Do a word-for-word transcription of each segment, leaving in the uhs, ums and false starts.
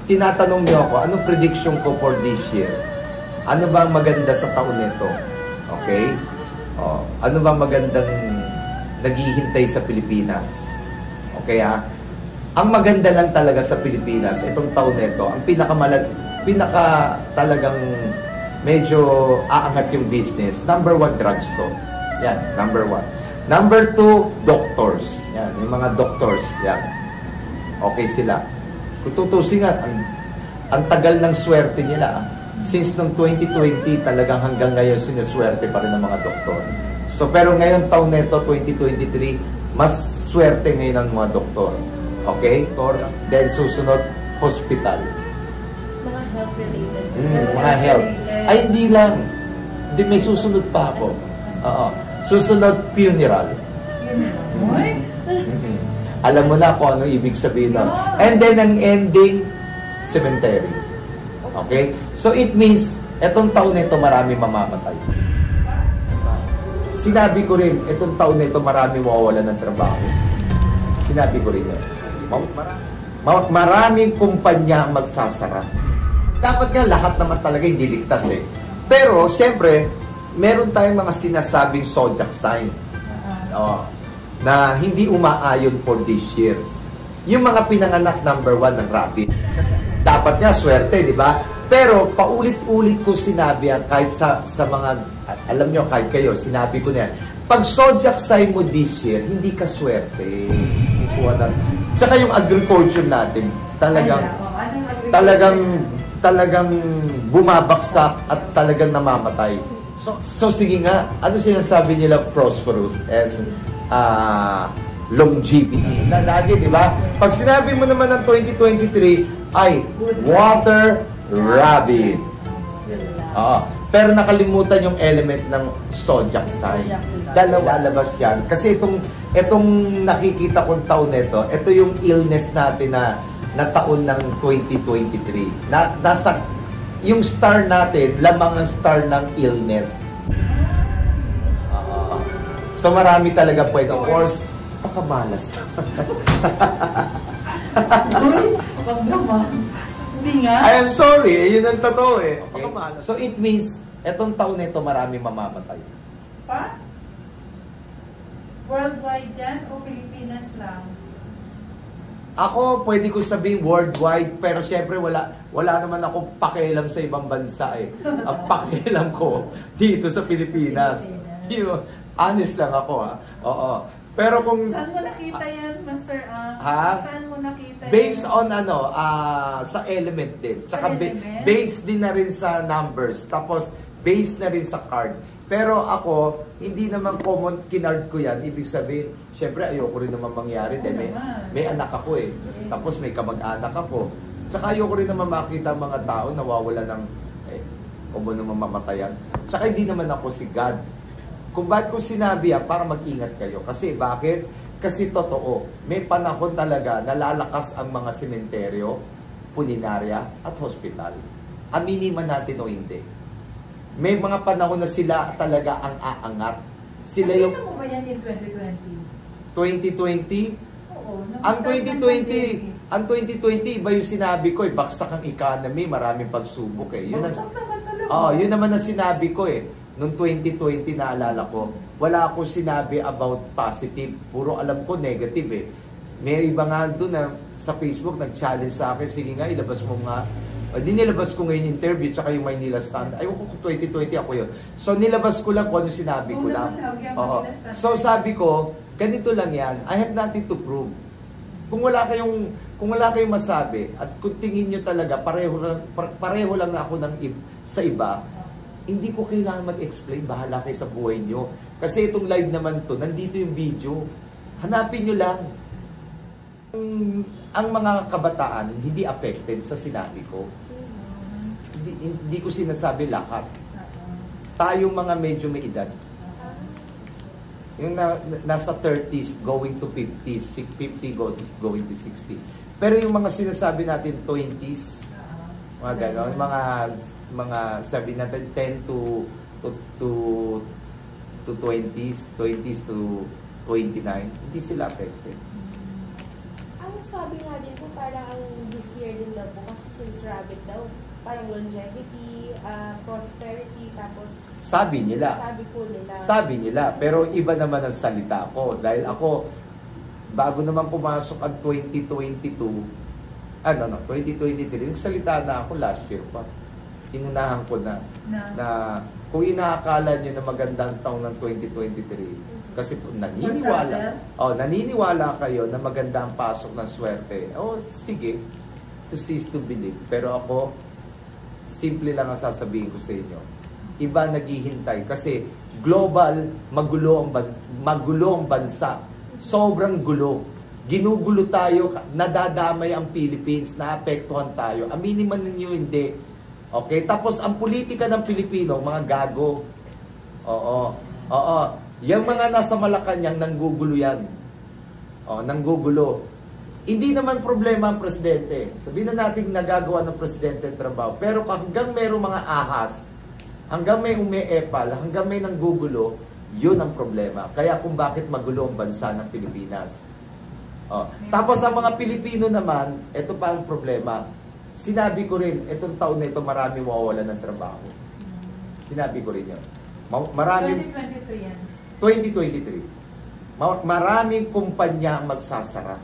tinatanong niyo ako, anong prediction ko for this year? Ano ba ang maganda sa taon nito? Okay? Oh, ano ba magandang naghihintay sa Pilipinas? Okay ha? Ang maganda lang talaga sa Pilipinas, itong taon nito, ang pinakamalag, pinaka talagang medyo aangat yung business. Number one, drugstore. Yan, number one. Number two, doctors. Yan, yung mga doctors. Yan. Okay sila. Kung tutusin nga, ang, ang tagal ng swerte nila. Since noong twenty twenty, talagang hanggang ngayon sinuswerte pa rin ng mga doktor. So, pero ngayon taon na ito, twenty twenty-three, mas swerte ngayon ng mga doktor. Okay? Or, then susunod, hospital. Mga health-related. Mm, mga health. Ay, hindi lang. Hindi, may susunod pa ako. Oo. Susunod, funeral. Funeral? Mm-hmm. Alam mo na kung ano ibig sabihin nun. And then, ang ending, cemetery. Okay? So, it means, etong taon na ito, marami mamamatay. Sinabi ko rin, etong taon na ito, marami mawawalan ng trabaho. Sinabi ko rin yun. Maraming kumpanya ang magsasara. Dapat nga lahat naman talaga hindi ligtas eh. Pero, siyempre, meron tayong mga sinasabing zodiac sign. Oh, na hindi umaayon for this year. Yung mga pinanganak number one ng rabbit. Dapat nga swerte, di ba? Pero paulit-ulit ko sinabi yan kahit sa, sa mga, alam nyo, kahit kayo, sinabi ko na yan. Pag zodiac sign mo this year, hindi ka swerte. Tsaka yung agriculture natin, talagang, talagang, talagang bumabaksak at talagang namamatay. So, so sige nga, ano sinasabi nila prosperous and uh, longevity na lagi, di ba? Pag sinabi mo naman ng twenty twenty-three ay water rabbit. Oo. Pero nakalimutan yung element ng zodiac sign. Dalawa labas yan. Kasi itong, itong nakikita kong taon nito, ito yung illness natin na, na taon ng twenty twenty-three. Na, nasa, yung star natin, lamang ang star ng illness. Uh, so marami talaga pwede. Of course, pakamalas. Wag naman. Hindi nga. I am sorry, yun ang totoo eh. Okay. So it means, etong taon na ito, marami mamamatay. Pa? Worldwide dyan o Pilipinas lang? Ako, pwede ko sabihin worldwide, pero syempre wala, wala naman ako pakialam sa ibang bansa eh. Ang pakialam ko dito sa Pilipinas. Pilipinas. Honest lang ako ha. Oo. Pero kung... Saan mo nakita yan, Master Ang? Ha? Saan mo nakita yan? Based on ano, uh, sa element din. Saka ba based din na rin sa numbers. Tapos, based na rin sa card. Pero ako, hindi naman common kinard ko yan. Ibig sabihin, syempre ayoko rin naman mangyari. Oh, may, may anak ako eh. Okay. Tapos may kamag-anak ako. Tsaka ayoko rin naman makita mga tao nawawala ng, eh, o ba naman mamatayan. Tsaka hindi naman ako si God. Kung ba't ko sinabi yan, para mag-ingat kayo. Kasi bakit? Kasi totoo, may panahon talaga na lalakas ang mga sementeryo, puninarya, at hospital. Aminin man natin o hindi. May mga panahon na sila talaga ang aangat. Sila yung... Nakita mo ba yan in twenty twenty? twenty twenty? Oo. Ang twenty twenty, ang twenty twenty, iba yung sinabi ko eh, baksak ang economy, maraming pagsubok eh. Yun baksak naman talaga. Oh, yun naman ang sinabi ko eh. Noong twenty twenty, naalala ko, wala akong sinabi about positive. Puro alam ko negative eh. May iba nga doon na sa Facebook nag-challenge sa akin, sige nga, ilabas mo nga. Hindi uh, nilabas ko ngayon interview, tsaka yung Maynila stand. Ayaw ko kung twenty twenty ako yun. So nilabas ko lang kung ano sinabi ko lang. Oo. So sabi ko, ganito lang yan. I have nothing to prove. Kung wala kayong, kung wala kayong masabi, at kung tingin nyo talaga, pareho lang, pareho lang na ako ng, sa iba, hindi ko kailangan mag-explain, bahala kayo sa buhay nyo. Kasi itong live naman to, nandito yung video. Hanapin nyo lang. Ang, ang mga kabataan, hindi affected sa sinabi ko. Hindi, hindi ko sinasabi lahat. Tayong mga medyo may edad. Yung na, nasa thirties, going to fifties, fifty, going to sixty. Pero yung mga sinasabi natin, twenties, mga gano'n, mga mga sabi natin ten to to to to twenties, twenties to twenty-nine, hindi sila affected. ang sabi nga din po, parang ang this year din daw po, kasi since rabbit daw, parang longevity, uh, prosperity, tapos Sabi nila. sabi po nila. Sabi nila. Pero iba naman ang salita ko. Dahil ako, bago naman pumasok ang twenty twenty-two, ano no, twenty twenty-three, nagsalita na ako last year pa. Inunahan ko na, Na, na kung inaakala nyo na magandang taong ng twenty twenty-three, kasi po, naniniwala, oh, naniniwala kayo na maganda ang pasok ng swerte. Oh, sige, to cease to believe. Pero ako, simple lang ang sasabihin ko sa inyo. Iba naghihintay kasi global, magulo ang, ban- magulo ang bansa. Sobrang gulo. Ginugulo tayo, nadadamay ang Philippines, naapektuhan tayo. Aminin man ninyo hindi. Okay? Tapos ang politika ng Pilipino, mga gago. Oo. Oo. Yung mga nasa Malacanang, nanggugulo yan. O, nanggugulo. Hindi naman problema ang presidente. Sabihin na natin nagagawa ng presidente ang trabaho. Pero hanggang mayroong mga ahas, hanggang may umeepal, hanggang may nanggugulo, yun ang problema. Kaya kung bakit magulo ang bansa ng Pilipinas. O, tapos ang mga Pilipino naman, ito pa ang problema. Sinabi ko rin, itong taon na ito, marami mawawalan ng trabaho. Sinabi ko rin yun. Ma- Maraming... twenty twenty-three yan. twenty twenty-three. Ma- Maraming kumpanya ang magsasara.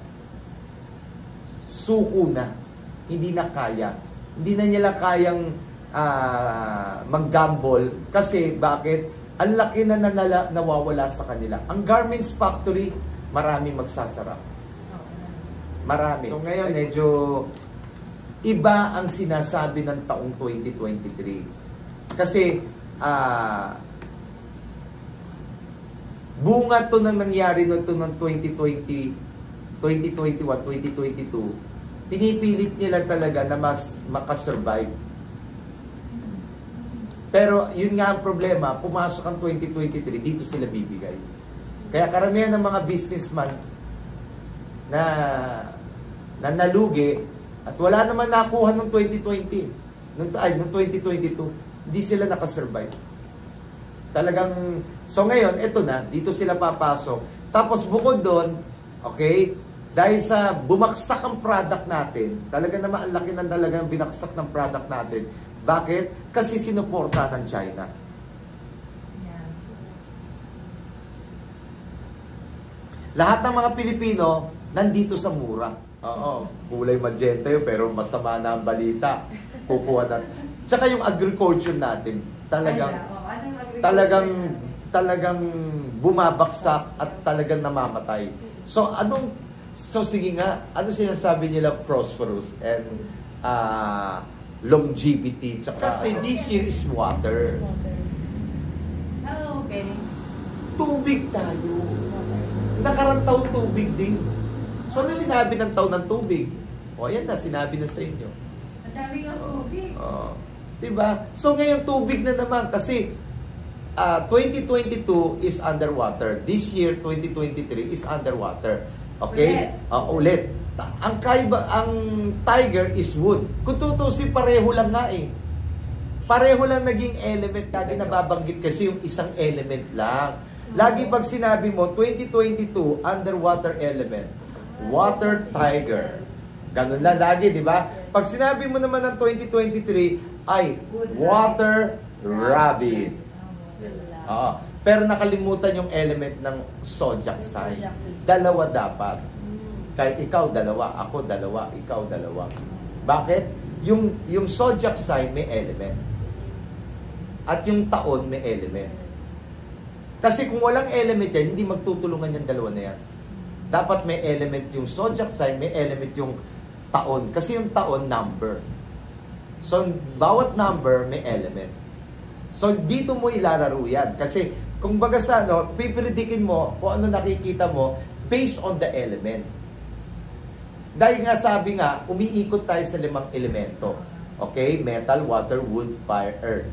Suko na. Hindi na kaya. Hindi na nila kayang uh, mag-gamble. Kasi bakit? Ang laki na nanala, nawawala sa kanila. Ang garments factory, maraming magsasara. Marami. So ngayon, medyo iba ang sinasabi ng taong twenty twenty-three. Kasi, ah, bunga to nang nangyari no to ng twenty twenty, twenty twenty-one, twenty twenty-two, pinipilit nila talaga na mas makasurvive. Pero yun nga ang problema, pumasok ang twenty twenty-three, dito sila bibigay. Kaya karamihan ng mga businessman na na nalugi at wala naman nakuha ng twenty twenty, nung, ay, nung twenty twenty-two, hindi sila nakasurvive. Talagang, so ngayon, eto na, dito sila papasok. Tapos bukod doon, okay, dahil sa bumagsak ang product natin, talaga naman ang laki ng talagang binaksak ng product natin. Bakit? Kasi sinuporta ng China. Yan. Lahat ng mga Pilipino, nandito sa mura. Oo, kulay magenta yun, pero masama na ang balita. Kukuha na. Tsaka yung agriculture natin, talagang, Ay, oh, anong agriculture talagang, yan? talagang bumabaksak at talagang namamatay. So, anong, so sige nga, ano sinasabi nila prosperous and uh, longevity, tsaka, kasi this year is water. Ah, okay. Tubig tayo. Nakarantaw tubig din. So, ano sinabi ng taon ng tubig? O, ayan na, sinabi na sa inyo. Ang dami nga tubig. Oh, diba? So, ngayon tubig na naman kasi uh, twenty twenty-two is underwater. This year, twenty twenty-three is underwater. Okay? Ulit. Uh, ulit. Ta- Ang kaiba, ang tiger is wood. Kung tutusin, pareho lang nga eh. Pareho lang naging element. Lagi nababanggit kasi yung isang element lang. Lagi pag sinabi mo, twenty twenty-two, underwater element. Water tiger. Ganun lang lagi, di ba? Pag sinabi mo naman ng twenty twenty-three, ay water rabbit. Oo. Pero nakalimutan yung element ng zodiac sign. Dalawa dapat. Kahit ikaw dalawa, ako dalawa, ikaw dalawa. Bakit? Yung, yung zodiac sign may element. At yung taon may element. Kasi kung walang element yan, hindi magtutulungan yung dalawa na yan. Dapat may element yung zodiac sign, may element yung taon. Kasi yung taon, number. So, bawat number, may element. So, dito mo ilalaro yan. Kasi, kung baga sa ano, pipirdikin mo kung ano nakikita mo based on the elements. Dahil nga sabi nga, umiikot tayo sa limang elemento. Okay? Metal, water, wood, fire, earth.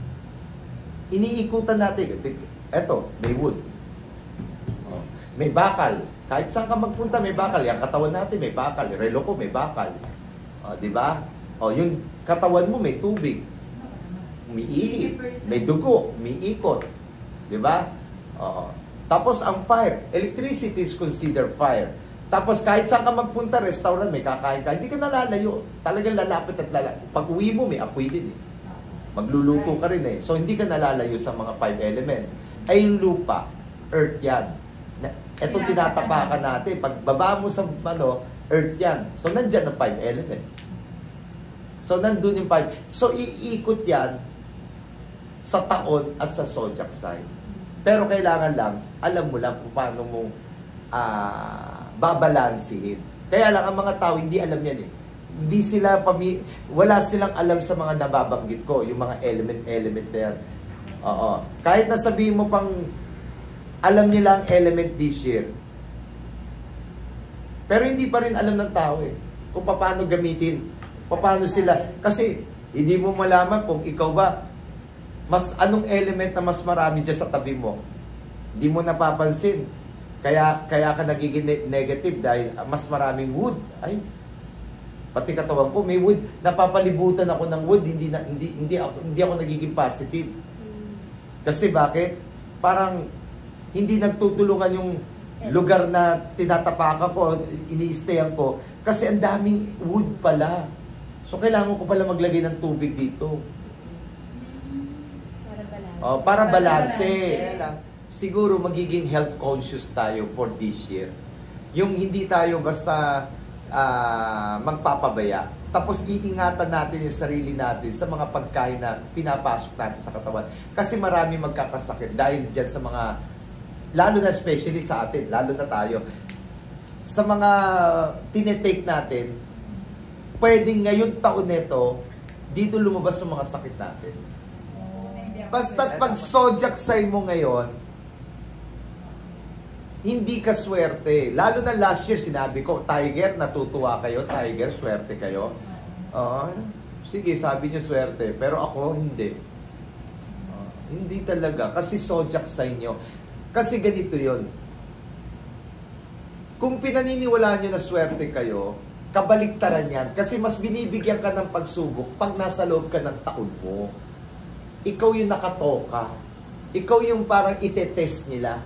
Iniikutan natin. Eto, may wood. Oh, may bakal. Kahit saan ka magpunta, may bakal. Yung katawan natin, may bakal. Relo ko, may bakal. O, di ba? O, yung katawan mo, may tubig. Umiihi. May dugo. Umiikot. Di ba? O. Tapos, ang fire. Electricity is considered fire. Tapos kahit saan ka magpunta, restaurant, may kakain ka, hindi ka nalalayo. Talagang lalapit at lalapit. Pag uwi mo, may apoy din eh. Magluluto ka rin eh. So hindi ka nalalayo sa mga five elements. Ay yung lupa, earth yan. Ito tinatapakan natin. Pag baba mo sa ano, earth yan. So nandyan ang five elements. So nandun yung five. So iikot yan sa taon at sa zodiac sign. Pero kailangan lang, alam mo lang kung paano mo uh, babalansihin. Kaya lang ang mga tao hindi alam yan eh. Hindi sila pami wala silang alam sa mga nababanggit ko, yung mga element-element na yan. Oo. Kahit nasabihin mo pang alam nila ang element this year. Pero hindi pa rin alam ng tao eh kung paano gamitin, paano sila. Kasi hindi mo malaman kung ikaw ba mas anong element na mas marami dyan sa tabi mo. Hindi mo napapansin. Kaya kaya ka nagiging negative dahil mas maraming wood. Ay, pati katawan ko may wood, napapalibutan ako ng wood, hindi na hindi hindi ako hindi ako nagiging positive. Kasi bakit? Parang hindi nagtutulungan yung lugar na tinatapakan ko, ini-stayan ko kasi ang daming wood pala. So kailangan ko pala maglagay ng tubig dito. Para balance. Oh, para balanse. Siguro magiging health conscious tayo for this year. Yung hindi tayo basta Uh, magpapabaya. Tapos iingatan natin yung sarili natin sa mga pagkain na pinapasok natin sa katawan. Kasi marami magkakasakit dahil dyan sa mga, lalo na especially sa atin, lalo na tayo, sa mga tinetake natin, pwedeng ngayon taon nito, dito lumabas yung mga sakit natin. Basta't pag zodiac sign mo ngayon, hindi ka swerte. Lalo na last year, sinabi ko, Tiger, natutuwa kayo, Tiger, swerte kayo. Uh, sige, sabi niyo swerte. Pero ako, hindi. Uh, hindi talaga. Kasi zodiac sign nyo. Kasi ganito yon. Kung pinaniniwalaan nyo na swerte kayo, kabaliktaran yan. Kasi mas binibigyan ka ng pagsubok pag nasa loob ka ng taon mo. Ikaw yung nakatoka. Ikaw yung parang itetest nila.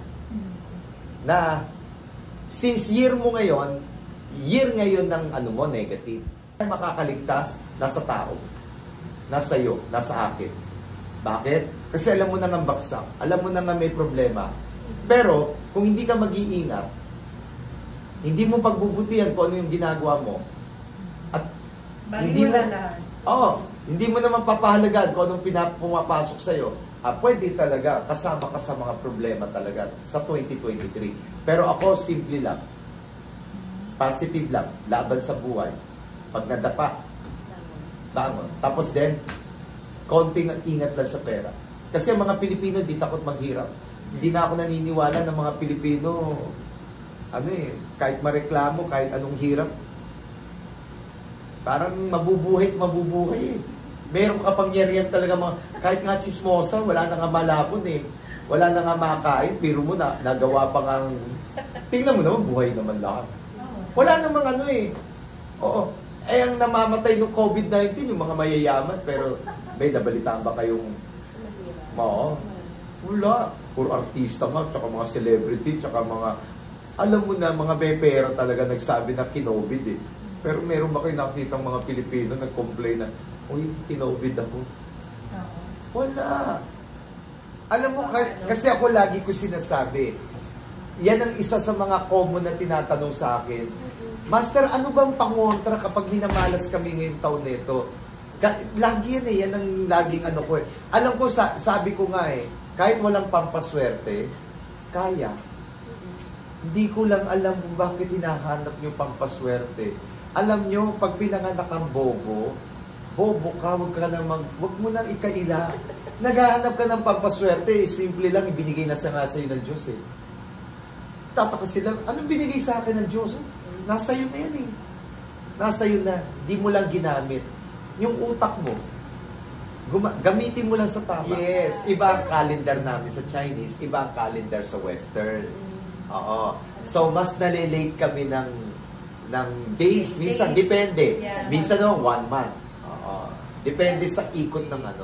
Na since year mo ngayon, year ngayon ng ano mo, negative. Makakaligtas, nasa tao. Nasa iyo, nasa akin. Bakit? Kasi alam mo na ng baksak. Alam mo na nga may problema. Pero, kung hindi ka mag-iingat, hindi mo pagbubutihan kung ano yung ginagawa mo. At Bali hindi mo mo, lahat. Oo, hindi mo naman papahalagan kung anong pumapasok sa'yo. Ah, pwede talaga, kasama ka sa mga problema talaga sa twenty twenty-three. Pero ako, simple lang. Positive lang. Laban sa buhay. Pag nadapa, bangon. Tapos din, konting ingat lang sa pera. Kasi ang mga Pilipino, di takot maghirap. Hindi na ako naniniwala ng mga Pilipino, ano eh, kahit mareklamo, kahit anong hirap, parang mabubuhay at mabubuhay eh. Meron kapangyarihan talaga mga, kahit nga chismosa, wala na nga malabon eh. Wala na nga makain, pero mo na, nagawa pa nga, tingnan mo naman, buhay naman lahat. Wala namang ano eh. Oo. Eh, ang namamatay ng COVID nineteen, yung mga mayayaman, pero may nabalitaan ba kayong, oo. Wala. Puro artista nga, tsaka mga celebrity, tsaka mga, alam mo na, mga may pera talaga nagsabi na kinobid eh. Pero meron ba kayo nakita mga Pilipino nag-complain na, uy, kinobid ako? Wala. Alam mo, kasi ako lagi ko sinasabi, yan ang isa sa mga common na tinatanong sa akin, Master, ano bang pangontra kapag minamalas kami ngayong taon nito? Lagi yan eh, yan ang laging ano ko eh. Alam ko, sa, sabi ko nga eh, kahit walang pampaswerte, kaya. Hindi ko lang alam kung bakit hinahanap nyo pampaswerte. Alam nyo, pag pinanganak ang bobo, bobo ka, huwag ka namang, huwag mo nang ikaila. Naghahanap ka ng pampaswerte, eh, simple lang, ibinigay na sa nga sa'yo ng Diyos eh. Tataka sila, anong binigay sa akin ng Diyos? Nasa iyo na yan eh. Nasa iyo na, di mo lang ginamit. Yung utak mo, gamitin mo lang sa tama. Yes, iba ang calendar namin sa Chinese, iba ang calendar sa Western. Oo. So, mas nalilate kami ng ng days, minsan, Days. depende. Yeah. Minsan no, one month. Oo. Depende sa ikot ng ano.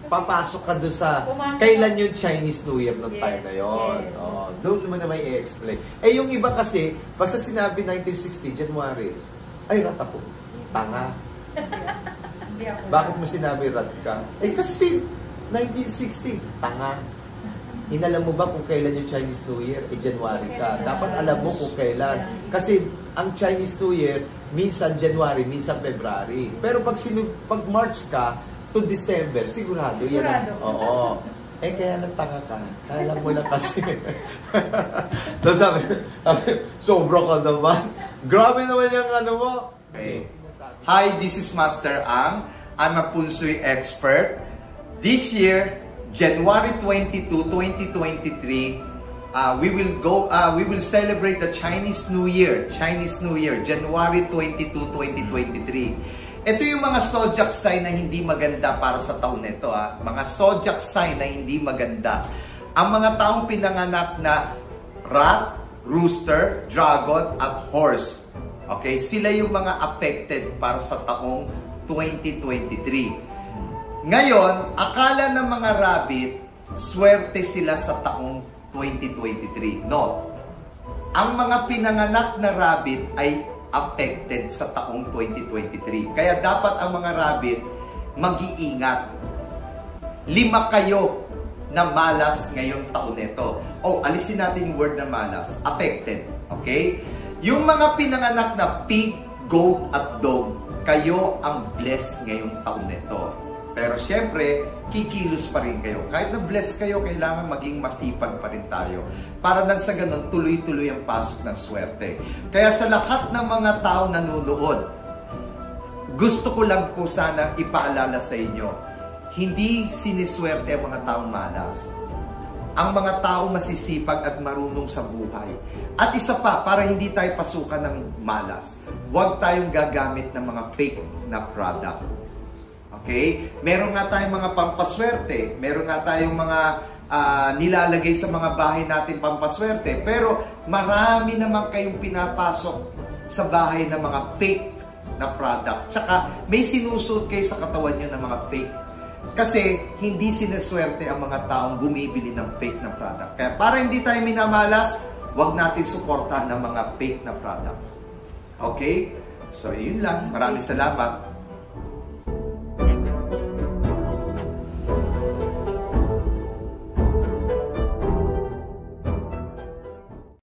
papasok ka doon sa Pumasok kailan ka- yung Chinese New Year ng Yes, time na yon. yes. Oh, doon naman na may i-explain. Eh yung iba kasi, basta sinabi nineteen sixty, January, ay rat ako. Tanga. Hindi ako. Bakit mo sinabi rat ka? Eh kasi nineteen sixty, tanga. Inalam mo ba kung kailan yung Chinese New Year? Eh, January ka. Dapat alam mo kung kailan. Kasi ang Chinese New Year, minsan January, minsan February. Pero pag, sinu- pag March ka to December, sigurado, yan. Sigurado. ang- Oo. Eh, kaya lang tanga ka. Kaya lang mo lang kasi. Tapos sabi, sabi, sobra ka naman. Grabe naman yung ano mo. Okay. Hi, this is Master Ang. I'm a Punsoy expert. This year, January twenty-second, twenty twenty-three, uh, we will go. Uh, we will celebrate the Chinese New Year. Chinese New Year, January twenty-second, twenty twenty-three. Ito yung mga zodiac sign na hindi maganda para sa taon nito. Ah. Mga zodiac sign na hindi maganda. Ang mga taong pinanganak na rat, rooster, dragon, at horse. Okay, sila yung mga affected para sa taong twenty twenty-three. Ngayon, akala ng mga rabbit, swerte sila sa taong twenty twenty-three. No. Ang mga pinanganak na rabbit ay affected sa taong twenty twenty-three. Kaya dapat ang mga rabbit mag-iingat. Lima kayo na malas ngayong taon nito. O, alisin natin yung word na malas. Affected. Okay? Yung mga pinanganak na pig, goat, at dog, kayo ang blessed ngayong taon nito. Pero syempre, kikilos pa rin kayo. Kahit na blessed kayo, kailangan maging masipag pa rin tayo. Para nang sa ganun, tuloy-tuloy ang pasok ng swerte. Kaya sa lahat ng mga tao nanonood, gusto ko lang po sana ipaalala sa inyo, hindi siniswerte ang mga taong malas. Ang mga taong masisipag at marunong sa buhay. At isa pa, para hindi tayo pasukan ng malas, huwag tayong gagamit ng mga fake na product. Okay? Meron nga tayong mga pampaswerte. Meron nga tayong mga uh, nilalagay sa mga bahay natin pampaswerte. Pero marami naman kayong pinapasok sa bahay ng mga fake na product. Tsaka may sinusuot kayo sa katawan nyo ng mga fake. Kasi hindi sineswerte ang mga taong bumibili ng fake na product. Kaya para hindi tayo minamalas, huwag natin suportahan ng mga fake na product. Okay? So yun lang. Maraming salamat.